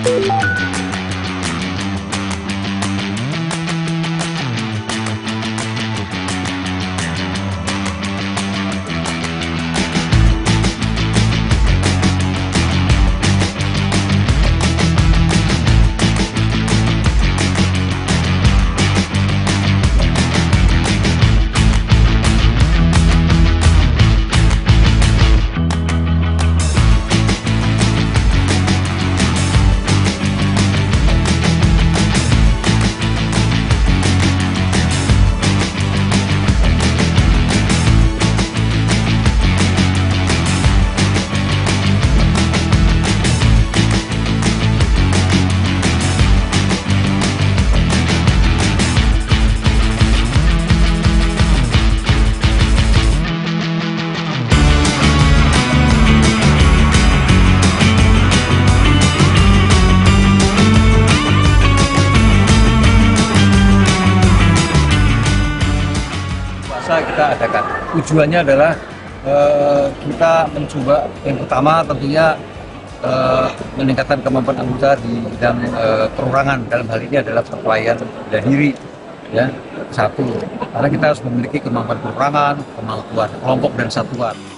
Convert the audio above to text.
Kita adakan. Tujuannya adalah kita mencoba yang pertama tentunya meningkatkan kemampuan anggota di bidang perorangan. Dalam hal ini adalah perkelahian bela diri, ya, satu. Karena kita harus memiliki kemampuan perorangan, kemampuan kelompok dan satuan.